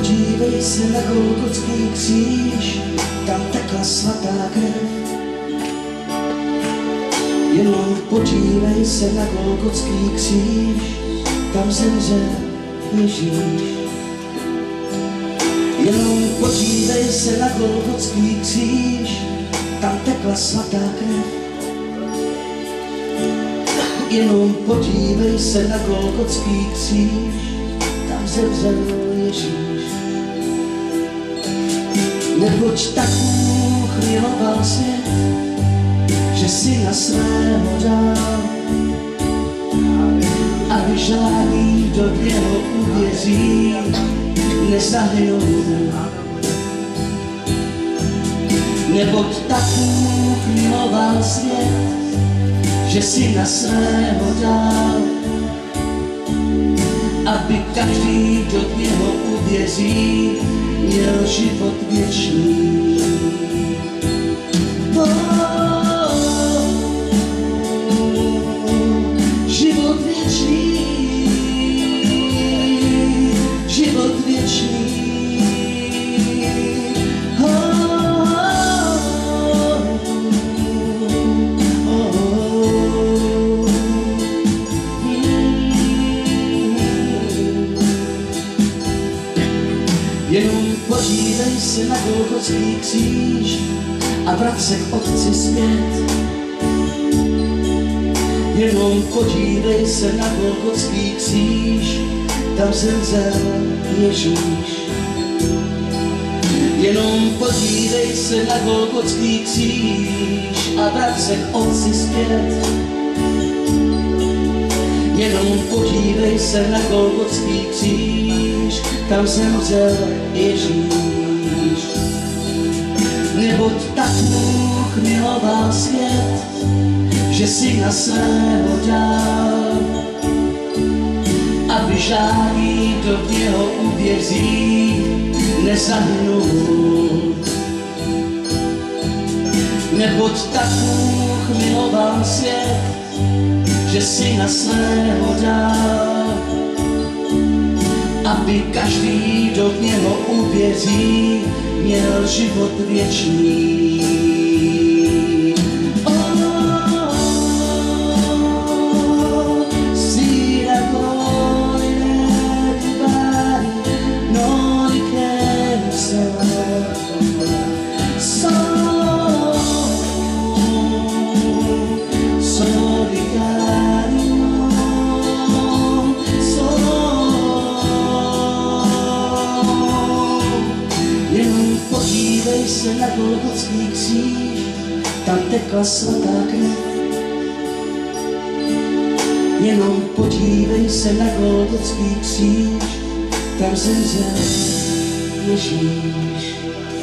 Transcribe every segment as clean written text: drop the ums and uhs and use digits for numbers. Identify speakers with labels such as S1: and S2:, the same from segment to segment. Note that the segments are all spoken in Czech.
S1: podívej se na Golgotský kříž, tam tekla svatá krev. Jenom podívej se na Golgotský kříž, tam zemřel Ježíš. Jenom podívej se na Golgotský kříž, tam tekla svatá krev. Jenom podívej se na Golgotský kříž, tam zemřel Ježíš. Neboť tak Bůh miloval svět, že syna svého dal, aby žádný, kdo v něho uvěří, nezahynul. Neboť tak Bůh miloval svět, že syna svého dal, aby každý, kdo v něho uvěří, měl život věčný. Život věčný, život věčný. Jenom podívej se na Golgotský kříž a vrať se k Otci zpět. Jenom podívej se na Golgotský kříž, tam zemřel Ježíš. Jenom podívej se na Golgotský kříž a vrať se k Otci zpět. Jenom podívej se na Golgotský kříž, tam zemřel Ježíš. Neboť tak Bůh miloval svět, že syna svého dal, aby žádný, kdo v něho uvěří, nezahynul. Neboť tak Bůh miloval svět, že syna svého dal, aby každý, kdo v něho uvěří, měl život věčný. Podívej se na Golgotský kříž, tam tekla svatá krev. Jenom podívej se na Golgotský kříž, tam zemřel Ježíš.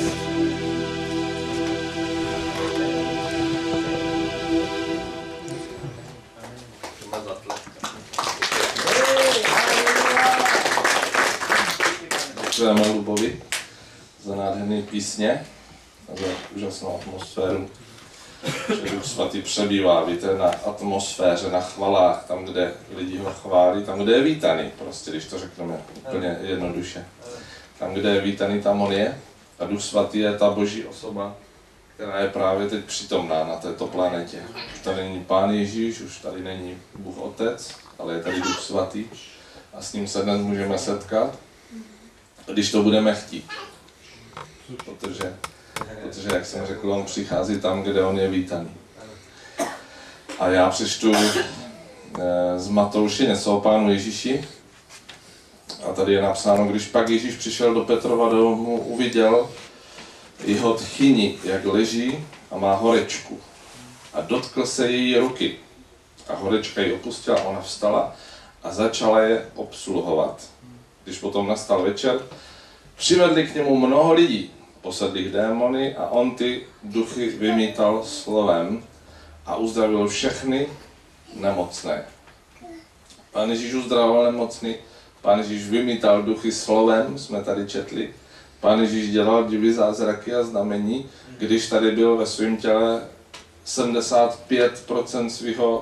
S2: Děkujeme Lubovi za nádherné písně a za úžasnou atmosféru, že Duch Svatý přebývá, víte, na atmosféře, na chvalách, tam, kde lidi ho chválí, tam, kde je vítaný, prostě, když to řekneme úplně jednoduše. Tam, kde je vítaný, tam on je a Duch Svatý je ta boží osoba, která je právě teď přítomná na této planetě. Už tady není Pán Ježíš, už tady není Bůh Otec, ale je tady Duch Svatý a s ním se dnes můžeme setkat, když to budeme chtít. Protože, jak jsem řekl, on přichází tam, kde on je vítaný. A já přečtu z Matouše něco o Pánu Ježíši. A tady je napsáno, když pak Ježíš přišel do Petrova domu, uviděl jeho tchyni, jak leží a má horečku. A dotkl se její ruky. A horečka ji opustila a ona vstala a začala je obsluhovat. Když potom nastal večer, přivedli k němu mnoho lidí, posedlých démony a on ty duchy vymítal slovem a uzdravil všechny nemocné. Pán Ježíš uzdravoval nemocný, Pán Ježíš vymítal duchy slovem, jsme tady četli. Pán Ježíš dělal divy, zázraky a znamení, když tady byl ve svém těle 75% svého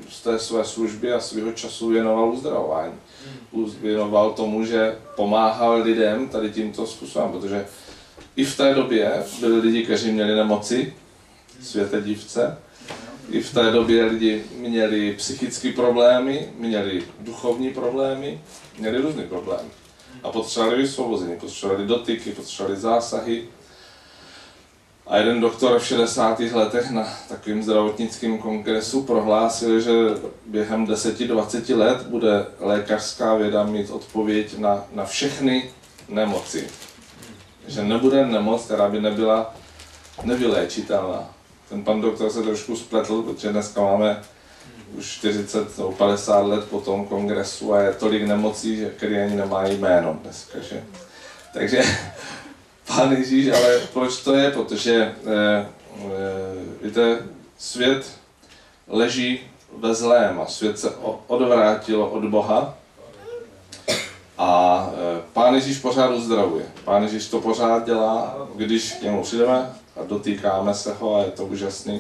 S2: z té své služby a svého času věnoval uzdravování. Věnoval tomu, že pomáhal lidem tady tímto způsobem, protože i v té době byli lidi, kteří měli nemoci, světe divce. I v té době lidi měli psychické problémy, měli duchovní problémy, měli různé problémy. A potřebovali vysvobození, potřebovali dotyky, potřebovali zásahy. A jeden doktor v 60. letech na takovém zdravotnickém kongresu prohlásil, že během 10-20 let bude lékařská věda mít odpověď na všechny nemoci. Že nebude nemoc, která by nebyla nevyléčitelná. Ten pan doktor se trošku spletl, protože dneska máme už 40 nebo 50 let po tom kongresu a je tolik nemocí, které ani nemají jméno dneska. Že? Takže Pán Ježíš, ale proč to je? Protože víte, svět leží ve zlém a svět se odvrátil od Boha a Pán Ježíš pořád uzdravuje. Pán Ježíš to pořád dělá, když k němu přijdeme a dotýkáme se ho a je to úžasný.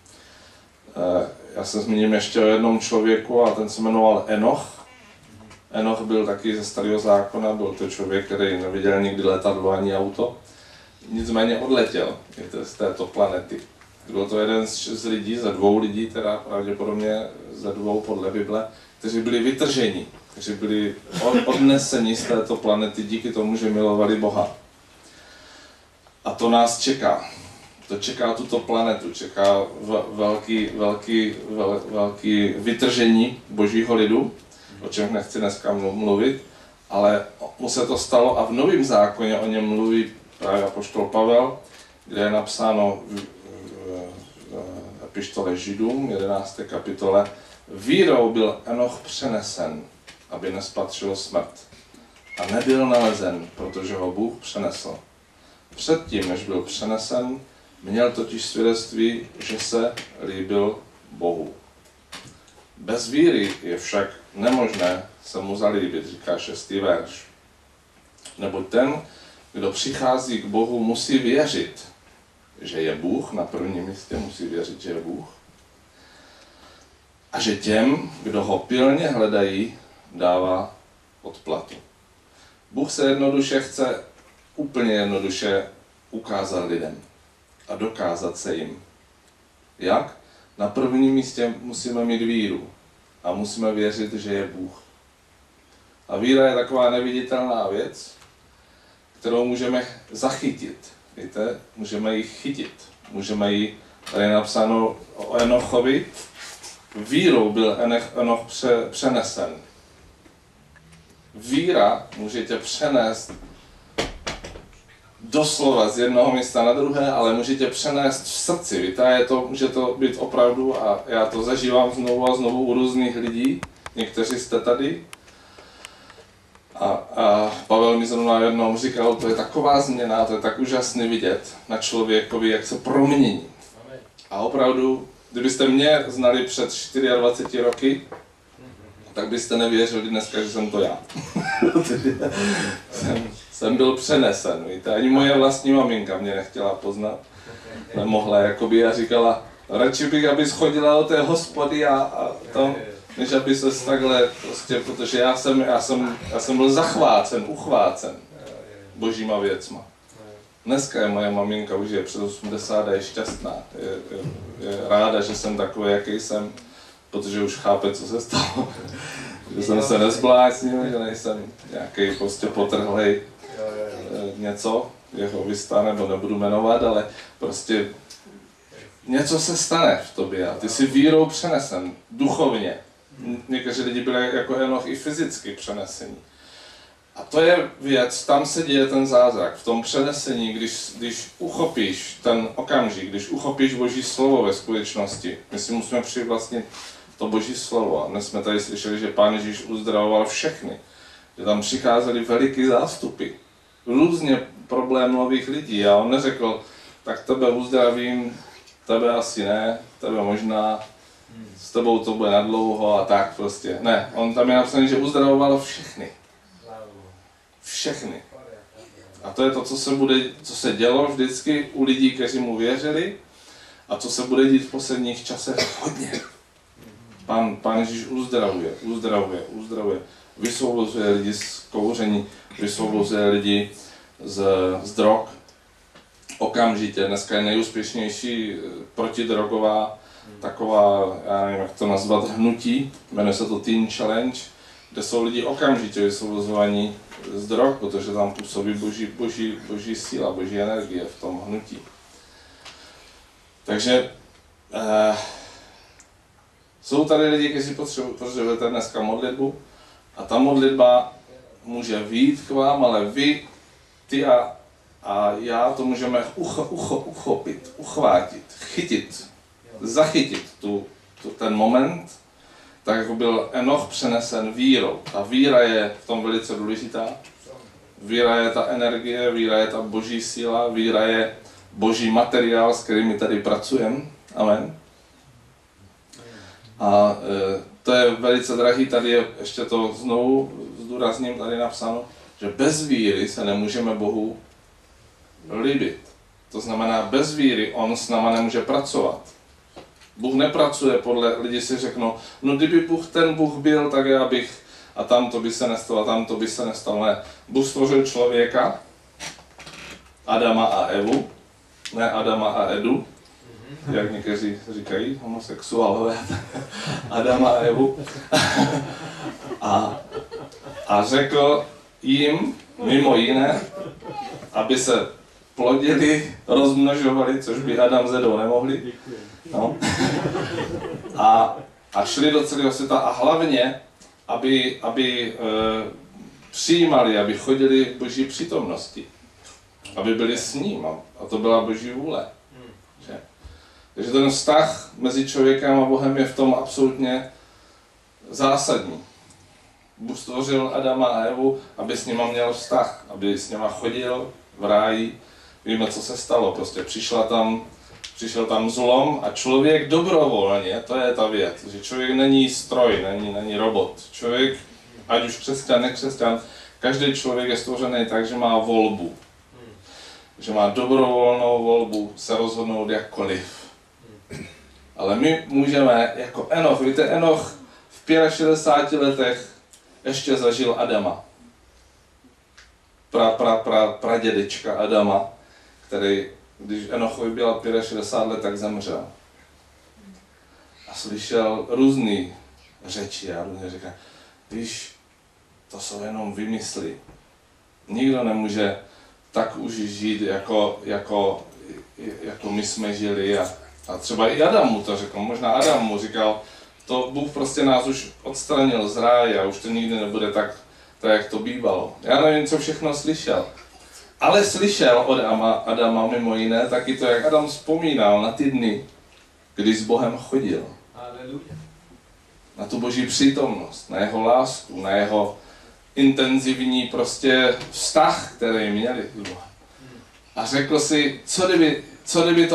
S2: Já se zmíním ještě o jednom člověku a ten se jmenoval Enoch. Enoch byl taky ze Starého zákona, byl to člověk, který neviděl nikdy letadlo ani auto. Nicméně odletěl z této planety. Byl to jeden z lidí, ze 2 lidí, teda pravděpodobně ze 2 podle Bible, kteří byli vytrženi, kteří byli odneseni z této planety díky tomu, že milovali Boha. A to nás čeká. To čeká tuto planetu, čeká velký vytržení Božího lidu, o čem nechci dneska mluvit, ale mu se to stalo a v Novém zákoně o něm mluví právě apoštol Pavel, kde je napsáno v epištole Židům, 11. kapitole, vírou byl Enoch přenesen, aby nespatřil smrt. A nebyl nalezen, protože ho Bůh přenesl. Předtím, než byl přenesen, měl totiž svědectví, že se líbil Bohu. Bez víry je však nemožné se mu zalíbit, říká 6. verš. Neboť ten, kdo přichází k Bohu, musí věřit, že je Bůh, na prvním místě musí věřit, že je Bůh. A že těm, kdo ho pilně hledají, dává odplatu. Bůh se jednoduše chce úplně jednoduše ukázat lidem a dokázat se jim. Jak? Na prvním místě musíme mít víru a musíme věřit, že je Bůh. A víra je taková neviditelná věc, kterou můžeme zachytit. Víte? Můžeme ji chytit. Můžeme ji, tady je napsáno o Enochovi, vírou byl Enoch přenesen. Víra může tě přenést doslova z jednoho místa na druhé, ale může tě přenést v srdci. Víte? Může to být opravdu, a já to zažívám znovu a znovu u různých lidí, někteří jste tady. A Pavel mi zrovna jednou říkal, to je taková změna, to je tak úžasný vidět na člověkovi, jak se promění. A opravdu, kdybyste mě znali před 24 roky, tak byste nevěřili dneska, že jsem to já. jsem byl přenesen, víte, ani moje vlastní maminka mě nechtěla poznat. Nemohla, jakoby, a říkala, radši bych, abys chodila do té hospody a to, než aby se takhle, prostě, protože já jsem byl zachvácen, uchvácen božíma věcma. Dneska je moje maminka, už je přes 80 a je šťastná. Je ráda, že jsem takový, jaký jsem, protože už chápe, co se stalo. Že jsem se nezbláznil, že nejsem nějaký prostě potrhlej něco, jeho vysta, nebo nebudu jmenovat, ale prostě něco se stane v tobě a ty jsi vírou přenesen, duchovně. Někteří lidi byli jako Enoch i fyzicky přenesení. A to je věc, tam se děje ten zázrak, v tom přenesení, když uchopíš ten okamžik, když uchopíš Boží slovo ve skutečnosti. My si musíme přivlastnit to Boží slovo. A dnes jsme tady slyšeli, že Pán Ježíš uzdravoval všechny. Že tam přicházely veliký zástupy. Různě problémových lidí. A on neřekl, tak tebe uzdravím, tebe asi ne, tebe možná, s tebou to bude nadlouho a tak prostě. Ne, on tam je napsaný, že uzdravoval všechny. Všechny. A to je to, co se dělo vždycky u lidí, kteří mu věřili a co se bude dít v posledních časech hodně. Pán Ježíš uzdravuje. Vysvobozuje lidi z kouření, vysvobozuje lidi z drog. Okamžitě, dneska je nejúspěšnější protidrogová taková, já nevím, jak to nazvat, hnutí, jmenuje se to Teen Challenge, kde jsou lidi okamžitě vysvobozovaní z drog, protože tam působí boží síla, boží energie v tom hnutí. Takže jsou tady lidi, kteří potřebujete dneska modlitbu a ta modlitba může vyjít k vám, ale vy, ty a já to můžeme uchopit, uchvátit, chytit, zachytit ten moment, tak jako byl Enoch přenesen vírou. Ta víra je v tom velice důležitá. Víra je ta energie, víra je ta boží síla, víra je boží materiál, s kterými tady pracujeme. Amen. A to je velice drahý, tady je ještě to znovu zdůrazním tady napsáno, že bez víry se nemůžeme Bohu líbit. To znamená, bez víry on s náma nemůže pracovat. Bůh nepracuje podle, lidi si řeknou, no kdyby ten Bůh byl, tak já bych, a tam to by se nestalo, a tam to by se nestalo. Ne. Bůh stvořil člověka, Adama a Evu, ne Adama a Edu, jak někteří říkají, homosexuálové, Adama a Evu. A řekl jim, mimo jiné, aby se plodili, rozmnožovali, což by Adam s Edou nemohli. No. A šli do celého světa a hlavně, aby přijímali, aby chodili v boží přítomnosti. Aby byli s ním. A to byla boží vůle. Že? Takže ten vztah mezi člověkem a Bohem je v tom absolutně zásadní. Bůh stvořil Adama a Evu, aby s nima měl vztah, aby s nima chodil v ráji. Víme, co se stalo. Prostě přišel tam zlom a člověk dobrovolně, to je ta věc, že člověk není stroj, není robot. Člověk, ať už křesťan, nekřesťan, každý člověk je stvořený tak, že má volbu. Že má dobrovolnou volbu se rozhodnout jakkoliv. Ale my můžeme, jako Enoch, víte, Enoch v 65 letech ještě zažil Adama. Pradědečka Adama, který, když Enochovi bylo 65 let, tak zemřel. A slyšel různý řeči a různě říká, víš, to jsou jenom vymysly. Nikdo nemůže tak už žít, jako my jsme žili. A třeba i Adam mu to řekl, možná Adam mu říkal, to Bůh prostě nás už odstranil z ráje a už to nikdy nebude tak, jak to bývalo. Já nevím, co všechno slyšel. Ale slyšel od Adama mimo jiné taky to, jak Adam vzpomínal na ty dny, kdy s Bohem chodil. Na tu boží přítomnost, na jeho lásku, na jeho intenzivní prostě vztah, který měli s Bohem. A řekl si, co kdyby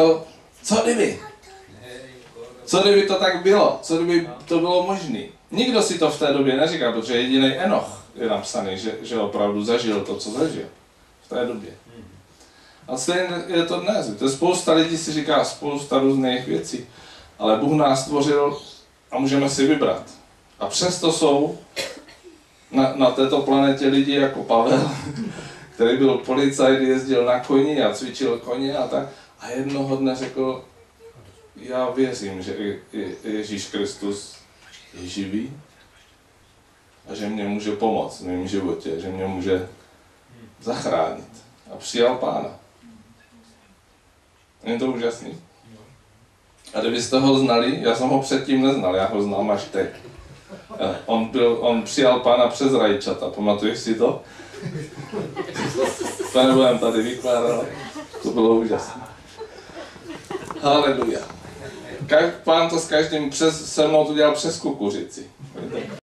S2: to tak bylo, co kdyby to bylo možné. Nikdo si to v té době neříká, protože jediný Enoch je napsaný, že opravdu zažil to, co zažil v té době. A stejně je to dnes. To je spousta lidí si říká spousta různých věcí, ale Bůh nás stvořil a můžeme si vybrat. A přesto jsou na této planetě lidi jako Pavel, který byl policajt, jezdil na koni a cvičil koně a tak. A jednoho dne řekl, já věřím, že Ježíš Kristus je živý a že mě může pomoct v mém životě, že mě může zachránit. A přijal Pána. Je to úžasný. A kdybyste ho znali, já jsem ho předtím neznal, já ho znám až teď. On přijal Pána přes rajčata, pamatuješ si to? To nebudem tady vykládat, to bylo úžasné. Haleluja. Pán to s každým se mnou to dělal přes kukuřici.